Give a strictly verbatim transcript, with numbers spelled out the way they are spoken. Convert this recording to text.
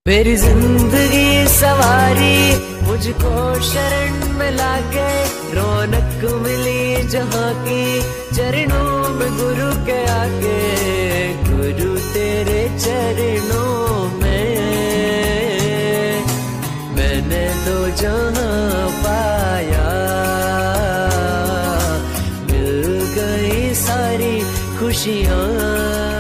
मेरी जिंदगी सवारी मुझको शरण में लाके, रौनक मिली जहाँ की चरणों में गुरु के आके। गुरु तेरे चरणों में मैंने दो जहाँ पाया, मिल गई सारी खुशियाँ।